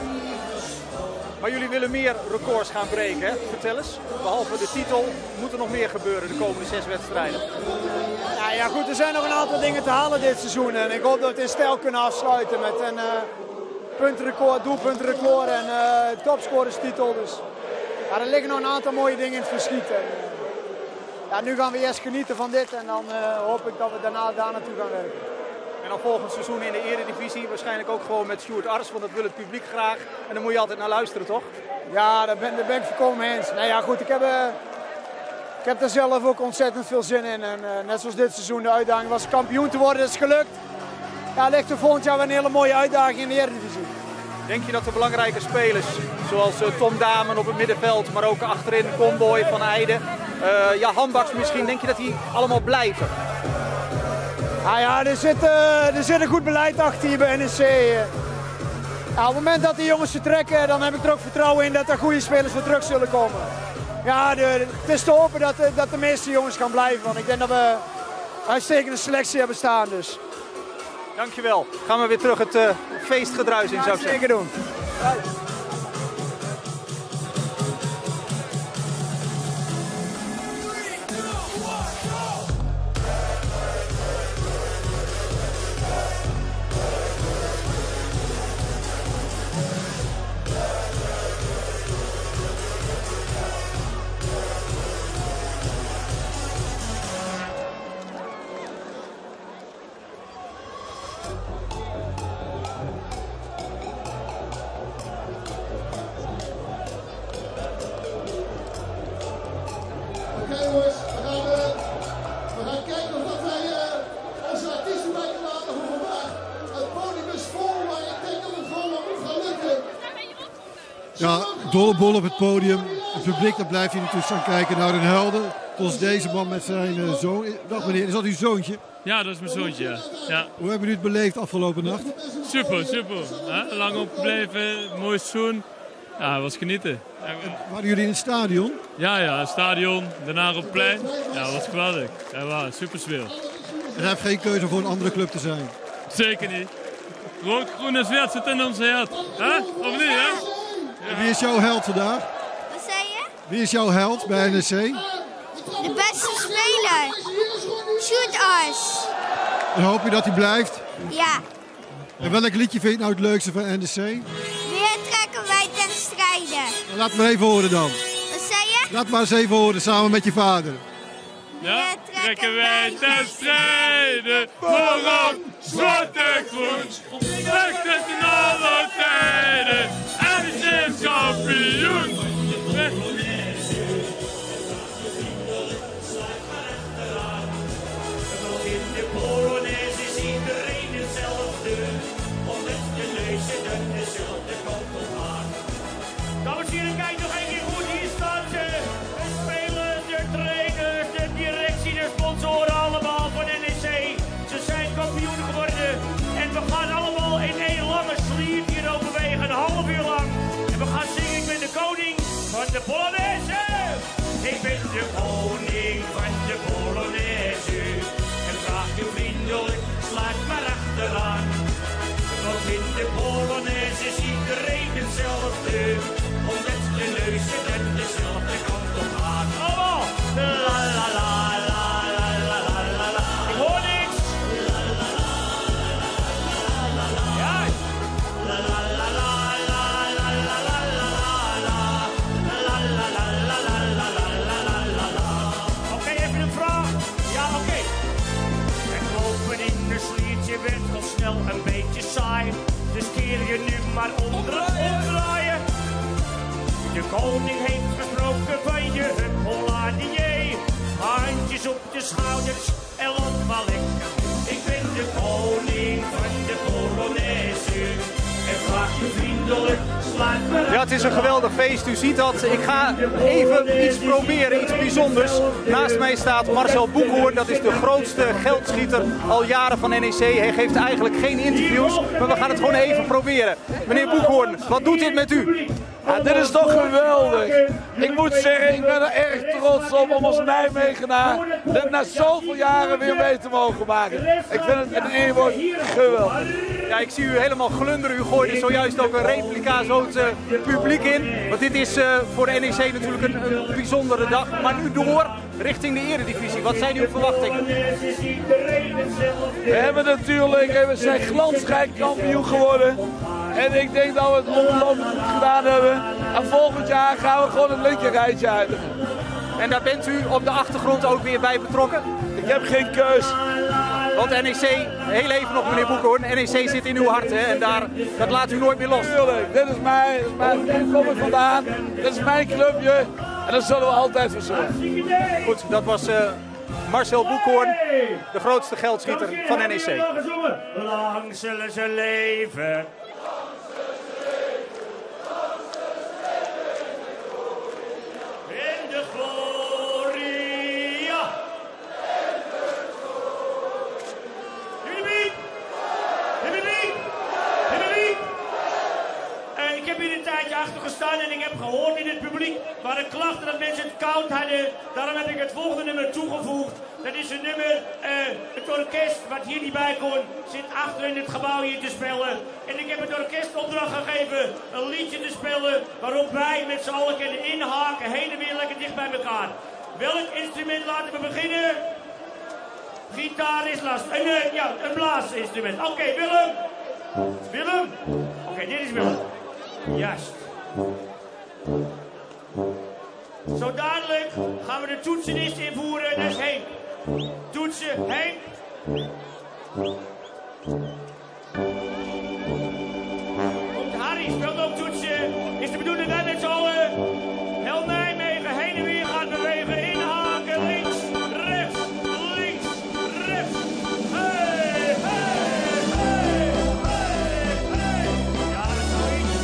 Maar jullie willen meer records gaan breken, hè? Vertel eens. Behalve de titel moet er nog meer gebeuren de komende 6 wedstrijden. Ja, goed, er zijn nog een aantal dingen te halen dit seizoen. En ik hoop dat we het in stijl kunnen afsluiten met een puntenrecord, doelpuntenrecord en topscorerstitel. Dus ja, er liggen nog een aantal mooie dingen in het verschiet. En, ja, nu gaan we eerst genieten van dit en dan hoop ik dat we daarna daar naartoe gaan werken. En dan volgend seizoen in de Eredivisie waarschijnlijk ook gewoon met Sjoerd Ars, want dat wil het publiek graag. En dan moet je altijd naar luisteren, toch? Ja, daar ben ik volkomen mee eens. Nou ja, goed, ik heb er zelf ook ontzettend veel zin in. En net zoals dit seizoen de uitdaging was kampioen te worden, is gelukt. ja, ligt er volgend jaar weer een hele mooie uitdaging in de Eredivisie. Denk je dat de belangrijke spelers, zoals Tom Damen op het middenveld, maar ook achterin Comboy, Van Eijden, Handbaks misschien, denk je dat die allemaal blijven? Ah ja, er zit een goed beleid achter hier bij NEC. Ja, op het moment dat die jongens vertrekken, dan heb ik er ook vertrouwen in dat er goede spelers voor terug zullen komen. Ja, het is te hopen dat de meeste jongens gaan blijven, want ik denk dat we een uitstekende selectie hebben staan. Dus. Dankjewel. Gaan we weer terug het feestgedruis in, zou ik zeggen. Zeker doen. Oké jongens, we gaan kijken of dat wij onze artiesten bij kunnen halen voor vandaag. Het podium is vol, maar ik denk dat het gewoon wel moet gaan lukken. Ja, dolle bol op het podium. Het publiek dat blijft hier natuurlijk staan kijken naar hun helden. Zoals deze man met zijn zoon. Dag meneer, is dat uw zoontje? Ja, dat is mijn zoontje, ja. Ja. Hoe hebben jullie het beleefd afgelopen nacht? Super, super. Lang opgebleven, mooi seizoen. Ja, het was genieten. Waren jullie in het stadion? Ja, stadion, daarna op het plein. Ja, dat was geweldig. Ja, super sfeer. En hij heeft geen keuze om voor een andere club te zijn? Zeker niet. Rood-groen en zwart zit in onze hart. Of niet, hè? Ja. Wie is jouw held vandaag? Wat zei je? Wie is jouw held bij NEC? De beste speler. Shoot us. En hoop je dat hij blijft? Ja. En welk liedje vind je nou het leukste van NEC? Weer trekken wij ten strijde. Laat maar even horen dan. Wat zei je? Laat maar eens even horen samen met je vader. Ja, trekken wij ten strijde. Voorop, zwart en groen. Vechten in alle tijden. NEC is kampioen. In de Polonaise is iedereen hetzelfde, omdat de neuzen dezelfde kant op gaan. Dames en heren, kijk nog een keer goed, hier staan ze. De spelers, de trainers, de directie, de sponsoren, allemaal van NEC. Ze zijn kampioen geworden en we gaan allemaal in één lange sliert hier overwegen, een half uur lang. En we gaan zingen, ik ben de koning van de Polonaise. Ik ben de koning van de Polonaise. Vraag je vriendelijk, slaat maar achteraan. Want in de Polonaise is iedereen hetzelfde, omdat de neuzen en dezelfde kant op gaan. Allemaal! La la la la la la la la la. Ik hoor niks! La la la la la la. Ja! La la la la la la la la la la. La la la la la la la la la la. Oké, even een vraag? Ja, oké. Lopen in een sliertje werd al snel een beetje saai. Dus keer je nu maar omdraaien. De koning heeft gesproken van je huppeladier. Handjes op de schouders en laat maar lekker. Ik ben de koning van de Polonaise. En vraag je vriendelijk, slaat maar. Ja, het is een geweldig feest, u ziet dat. Ik ga even iets proberen, iets bijzonders. Naast mij staat Marcel Boekhoorn, dat is de grootste geldschieter al jaren van NEC. Hij geeft eigenlijk geen interviews, maar we gaan het gewoon even proberen. Meneer Boekhoorn, wat doet dit met u? Ja, dit is toch geweldig. Ik moet zeggen, ik ben er erg trots op om als Nijmegenaar dit na zoveel jaren weer mee te mogen maken. Ik vind het in één woord geweldig. Ja, ik zie u helemaal glunderen. U gooide zojuist ook een replica zo het publiek in. Want dit is voor de NEC natuurlijk een bijzondere dag. Maar nu door richting de Eredivisie. Wat zijn uw verwachtingen? We hebben natuurlijk, we zijn glansrijk kampioen geworden. En ik denk dat we het ongelooflijk goed gedaan hebben. En volgend jaar gaan we gewoon het linkerrijtje eindigen. En daar bent u op de achtergrond ook weer bij betrokken? Ik heb geen keus. Want NEC, heel even nog meneer Boekhoorn, NEC zit in uw hart hè? En dat laat u nooit meer los. Tuurlijk, dit is mijn, hier kom ik vandaan. Dit is mijn clubje en daar zullen we altijd voor zorgen. Goed, dat was Marcel Boekhoorn, de grootste geldschieter van NEC. Lang zullen ze leven. In de gloria. Ik heb hier een tijdje achter gestaan en ik heb gehoord in het publiek waar de klachten dat mensen het koud hadden. Daarom heb ik het volgende nummer toegevoegd. Dat is een nummer, het orkest wat hier niet bij kon, zit achter in het gebouw hier te spelen. En ik heb het orkest opdracht gegeven een liedje te spelen waarop wij met z'n allen kunnen inhaken, heen en weer lekker dicht bij elkaar. Welk instrument laten we beginnen? Gitaar is lastig. Een blaasinstrument. Oké, Willem. Willem? Oké, dit is Willem. Juist. Zo dadelijk gaan we de toetsenist invoeren. Dat is Henk. Toetsen, Henk. Harry speelt ook toetsen. Is de bedoeling dat wij met z'n allen heel Nijmegen heen en weer gaan bewegen. Inhaken, links, rechts, links, rechts. Hey, hey, hey, hey, hey. Ja, dat is zoiets.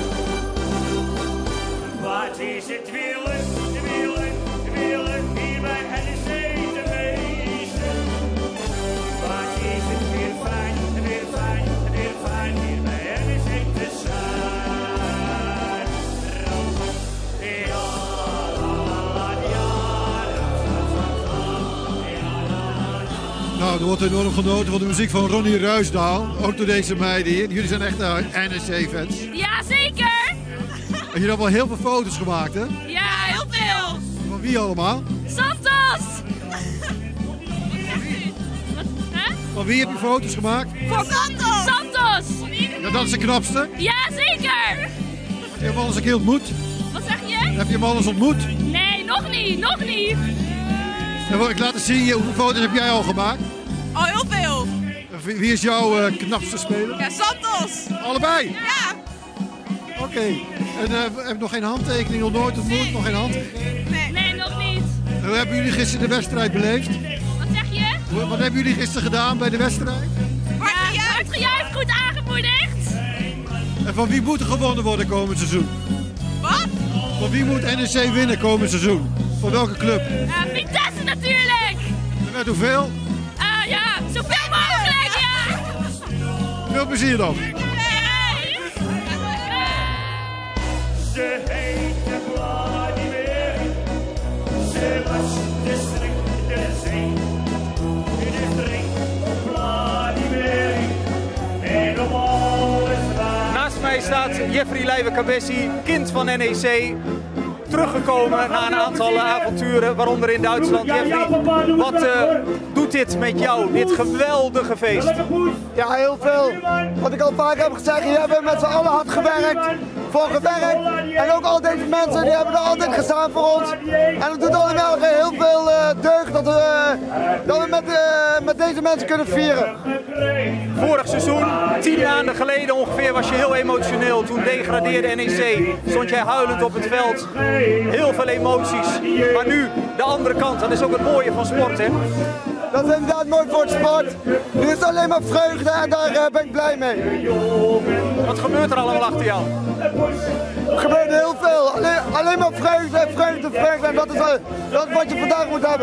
Wat is het wielen, de wielen, de wielen hier bij NEC te wezen. Wat is het weer fijn, weer fijn, weer fijn hier bij NEC te zijn. Ja, Nou, er wordt enorm genoten van de muziek van Ronnie Ruisdaal. Ook door deze meiden hier. Jullie zijn echt NEC-fans. Ja, zeker! En jullie hebben al heel veel foto's gemaakt, hè? Ja, heel veel! Van wie allemaal? Santos! Van wie heb je foto's gemaakt? Voor Santos! Santos! Ja, dat is de knapste. Ja, zeker! Heb je hem al eens een keer ontmoet? Wat zeg je? Heb je hem al eens ontmoet? Nee, nog niet, nog niet! Dan wil ik laten zien, hoeveel foto's heb jij al gemaakt? Oh, heel veel! Wie is jouw knapste speler? Ja, Santos! Allebei? Ja! Oké. En heb je nog geen handtekening, nog nooit ontmoet, nog geen hand gegeven? Nee, nog niet. Hoe hebben jullie gisteren de wedstrijd beleefd? Wat zeg je? Wat hebben jullie gisteren gedaan bij de wedstrijd? Hard gejuicht, goed aangemoedigd. En van wie moet er gewonnen worden komend seizoen? Wat? Van wie moet NEC winnen komend seizoen? Van welke club? Vitesse natuurlijk. En met hoeveel? Ja, zoveel mogelijk, ja. Veel plezier dan. Ze heette Vladimir. Ze was de strik der zee. De strik Vladimir. En op alles waar. Naast mij staat Jeffrey Leijwe-Cabessi, kind van NEC. Teruggekomen na een aantal avonturen, waaronder in Duitsland. Jeffrey, wat doet dit met jou, dit geweldige feest? Ja, heel veel. Wat ik al vaak heb gezegd, hier hebben we met z'n allen hard gewerkt. En ook al deze mensen, die hebben er altijd gestaan voor ons. En het doet allemaal heel veel deugd dat we met deze mensen kunnen vieren. Vorig seizoen, 10 maanden geleden ongeveer, was je heel emotioneel. Toen degradeerde NEC, stond jij huilend op het veld. Heel veel emoties. Maar nu, de andere kant, dat is ook het mooie van sport, hè? Dat is inderdaad mooi voor het sport. Nu is het alleen maar vreugde en daar ben ik blij mee. Wat gebeurt er allemaal achter jou? Er gebeurt heel veel. Alleen maar vreugde. En dat is wat je vandaag moet hebben.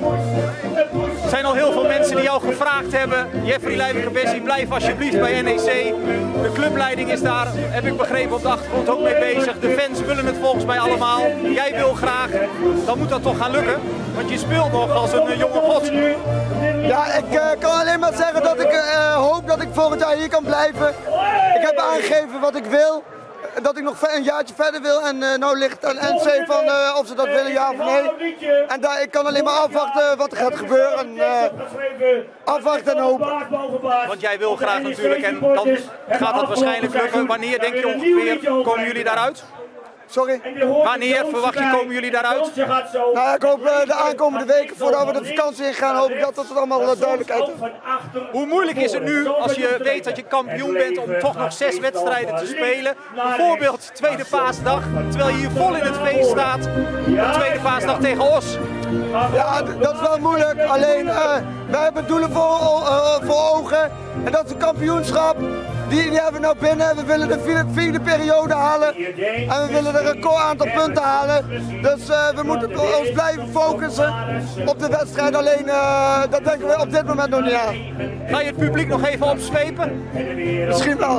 Er zijn al heel veel mensen die jou gevraagd hebben. Jeffrey Leijwe-Cabessi, blijf alsjeblieft bij NEC. De clubleiding is daar, heb ik begrepen, op de achtergrond ook mee bezig. De fans willen het volgens mij allemaal. Jij wil graag. Dan moet dat toch gaan lukken. Want je speelt nog als een jonge god. Ja, ik kan alleen maar zeggen dat ik hoop dat ik volgend jaar hier kan blijven. Ik heb aangegeven wat ik wil. Dat ik nog een jaartje verder wil en nou ligt aan NEC van of ze dat willen, ja of nee. En ik kan alleen maar afwachten wat er gaat gebeuren. Afwachten en hopen. Want jij wil graag natuurlijk en dan gaat dat waarschijnlijk lukken. Wanneer denk je ongeveer, komen jullie daaruit? Sorry? Wanneer verwacht je, komen jullie daaruit? Nou, ik hoop de aankomende weken, voordat we de vakantie ingaan, hoop ik dat het allemaal duidelijkheid is. Hoe moeilijk is het nu, als je weet dat je kampioen bent, om toch nog 6 wedstrijden te spelen? Bijvoorbeeld tweede paasdag, terwijl je hier vol in het feest staat. Op tweede paasdag tegen Os. Ja, dat is wel moeilijk. Alleen, wij hebben doelen voor ogen. En dat is een kampioenschap. Die hebben we nou binnen. We willen de vierde periode halen. En we willen een record aantal punten halen. Dus we moeten ons blijven focussen op de wedstrijd. Alleen, dat denken we op dit moment nog niet aan. Ga je het publiek nog even opzwepen? Misschien wel.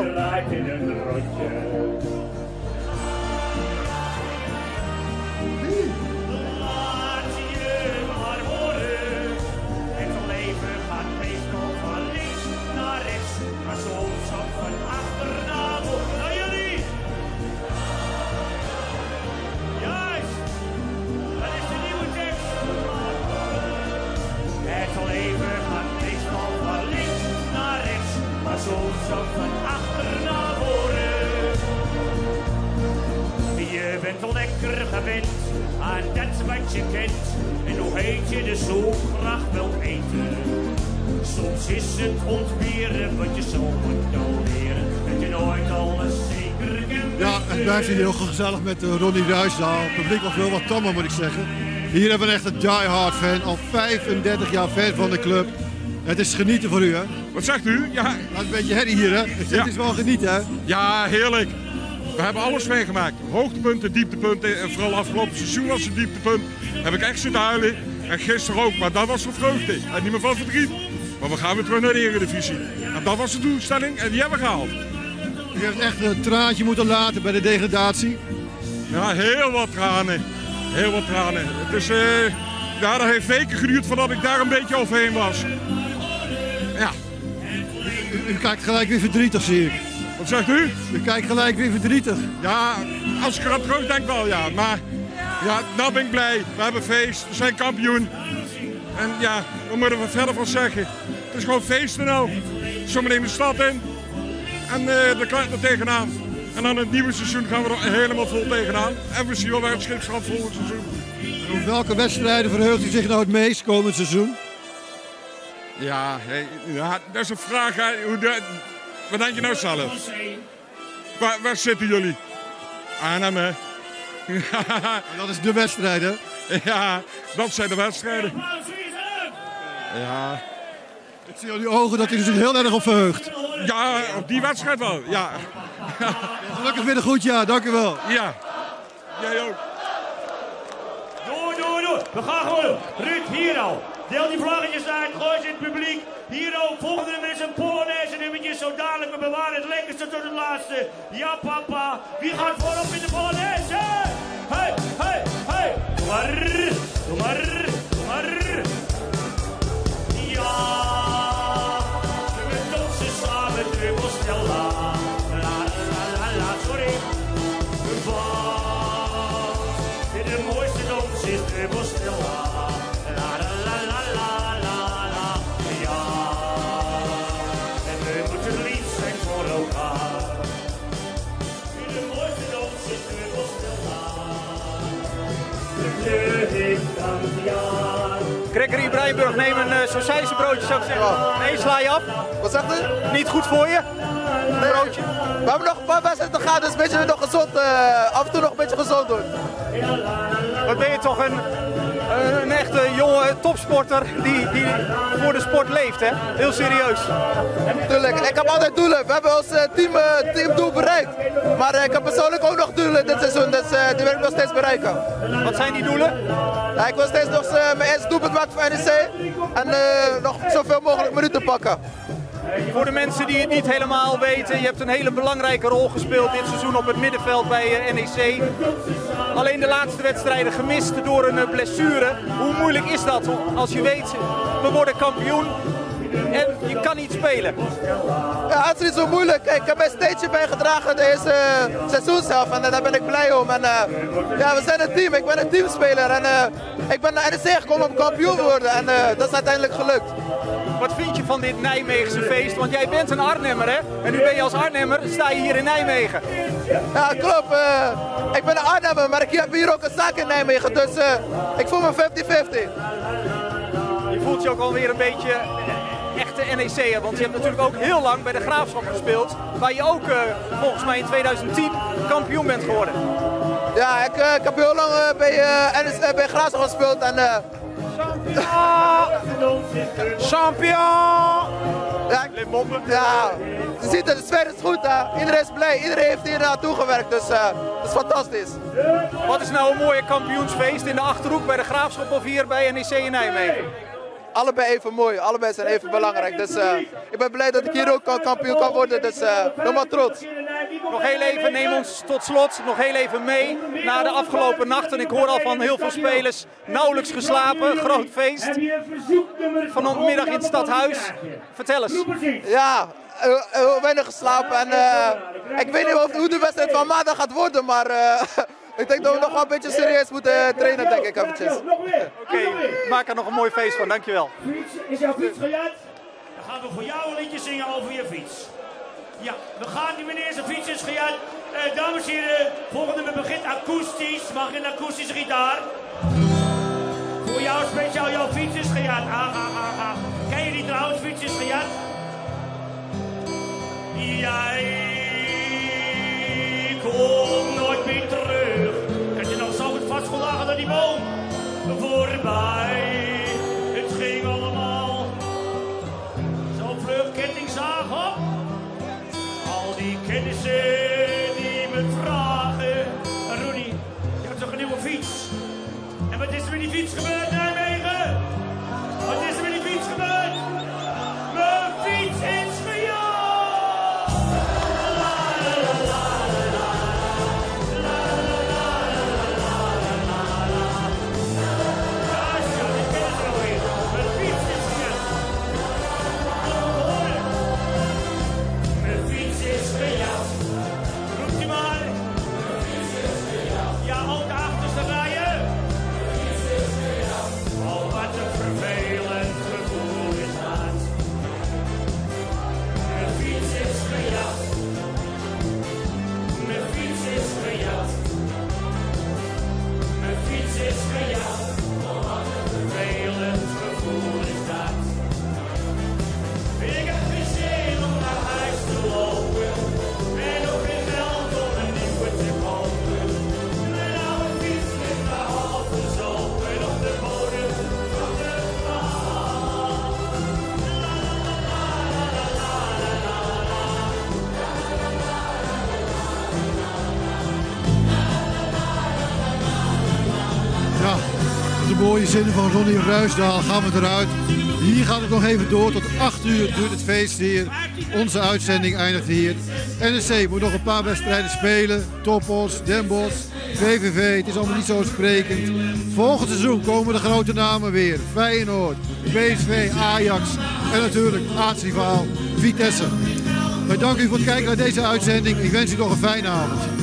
Je bent al lekker gewend aan dat wat je kent. En hoe heet je dus zo graag wilt eten. Soms is het ontberen wat je zo moet leren. Dat je nooit alles zeker kunt. Ja, het blijft hier heel gezellig met Ronnie Ruijsdaal. Het publiek was wel wat tammer, moet ik zeggen. Hier hebben we echt een die-hard fan, al 35 jaar fan van de club. Het is genieten voor u, hè? Wat zegt u? Ja. Een beetje herrie hier, hè? Het is wel genieten, hè? Ja, heerlijk. We hebben alles meegemaakt. Hoogtepunten, dieptepunten en vooral afgelopen seizoen was het dieptepunt. Heb ik echt zitten huilen. En gisteren ook, maar dat was voor vreugde. En niet meer van verdriet. Maar we gaan weer terug naar de Eredivisie. En dat was de doelstelling en die hebben we gehaald. U heeft echt een traantje moeten laten bij de degradatie. Ja, heel wat tranen. Heel wat tranen. Het is, ja, dat heeft weken geduurd voordat ik daar een beetje overheen was. Ja. U kijkt gelijk weer verdrietig, zie ik. Wat zegt u? U kijkt gelijk weer verdrietig. Ja, als ik eraan terugdenk wel, ja. Maar ja, nou ben ik blij. We hebben feest, we zijn kampioen. En ja, wat moeten we verder van zeggen? Het is gewoon feesten nou. Zometeen de stad in. En de klaar er tegenaan. En dan het nieuwe seizoen gaan we er helemaal vol tegenaan. En we zien wel waar het schip gaat volgend seizoen. En op welke wedstrijden verheugt u zich nou het meest komend seizoen? Ja, ja, dat is een vraag. Wat denk je nou zelf? Waar zitten jullie? Arnhem, hè? Dat is de wedstrijd, hè? Ja, dat zijn de wedstrijden. Ja. Ik zie aan uw ogen dat u zich heel erg op verheugt. Ja, op die wedstrijd wel, ja. Gelukkig weer een goed jaar, dank u wel. Ja, jij ook. Doe. We gaan gewoon. Ruud, hier al. Deel die vlaggetjes uit, gooi ze in het publiek. Hier al, volgende nummer is een Polonaise nummertje. Zo dadelijk, we bewaren het lekkerste tot het laatste. Ja, papa. Wie gaat voorop in de Polonaise? Hey. Doe maar. Ja, we dansen samen, dubbel stel la. La, sorry. De mooiste dans is dubbel stel la. Gregory Breinburg, neem een sausijzenbroodje, zou ik zeggen. Nee, sla je af. Wat zegt u? Niet goed voor je? Nee. Broodje. We hebben nog een paar wedstrijden te gaan, dus een beetje nog gezond, af en toe nog een beetje gezond doen. Wat ben je toch een echte jonge topsporter die voor de sport leeft, hè? Heel serieus. Tuurlijk, ik heb altijd doelen. We hebben ons teamdoel bereikt. Maar ik heb persoonlijk ook nog doelen dit seizoen, dus die wil ik nog steeds bereiken. Wat zijn die doelen? Ja, ik wil steeds nog mijn eerste doelpunt maken voor NEC en nog zoveel mogelijk minuten pakken. Voor de mensen die het niet helemaal weten, je hebt een hele belangrijke rol gespeeld dit seizoen op het middenveld bij NEC. Alleen de laatste wedstrijden gemist door een blessure. Hoe moeilijk is dat als je weet, we worden kampioen en je kan niet spelen? Ja, het is niet zo moeilijk. Ik heb mijn steentje bijgedragen deze seizoen zelf en daar ben ik blij om. En, ja, we zijn een team, ik ben een teamspeler en ik ben naar NEC gekomen om kampioen te worden en dat is uiteindelijk gelukt. Wat vind je van dit Nijmeegse feest? Want jij bent een Arnhemmer, hè? En nu ben je als Arnhemmer, sta je hier in Nijmegen. Ja, klopt. Ik ben een Arnhemmer, maar ik heb hier ook een zaak in Nijmegen. Dus ik voel me 50-50. Je voelt je ook alweer een beetje echte NEC'er. Want je hebt natuurlijk ook heel lang bij de Graafschap gespeeld. Waar je ook volgens mij in 2010 kampioen bent geworden. Ja, ik heb heel lang bij Graafschap gespeeld. En Champion! Ja, je ziet het, de sfeer is goed hè. Iedereen is blij, iedereen heeft hier naartoe gewerkt, dus dat is fantastisch. Wat is nou een mooie kampioensfeest in de Achterhoek bij de Graafschap of hier bij NEC in Nijmegen? Allebei even mooi, allebei zijn even belangrijk. Dus ik ben blij dat ik hier ook kampioen kan worden, dus helemaal trots. Nog heel even, neem ons tot slot nog heel even mee naar de afgelopen nacht. En ik hoor al van heel veel spelers nauwelijks geslapen, groot feest. Vanmiddag in het stadhuis. Vertel eens. Ja, heel weinig geslapen en ik weet niet hoe de wedstrijd van maandag gaat worden, maar ik denk dat we nog wel een beetje serieus moeten trainen, denk ik eventjes. Oké, maak er nog een mooi feest van, dankjewel. Is jouw fiets gejat? Dan gaan we voor jou een liedje zingen over je fiets. Ja, we gaan nu meneer zijn fiets is gejat. Dames en heren, volgende nummer begint akoestisch. Mag een akoestische gitaar? Voor jou speciaal, jouw fiets is gejat. Ken je die trouwens, fiets is gejat? Jij komt nooit meer terug. Kijk je nog zo goed vastgelagen naar die boom? Voorbij, het ging allemaal zo vlug kettingzaag op. Al die kennissen die me vragen. Roenie, je hebt toch een nieuwe fiets? En wat is er met die fiets gebeurd, Nijmegen? Wat is er met die fiets gebeurd? Mijn fiets is gejat! Mooie zinnen van Ronnie Ruisdaal gaan we eruit. Hier gaat het nog even door. Tot 8 uur duurt het feest hier. Onze uitzending eindigt hier. NEC moet nog een paar wedstrijden spelen. Topos, Den Bosch, VVV. Het is allemaal niet zo sprekend. Volgend seizoen komen de grote namen weer. Feyenoord, PSV, Ajax en natuurlijk aartsrivaal Vitesse. Wij danken u voor het kijken naar deze uitzending. Ik wens u nog een fijne avond.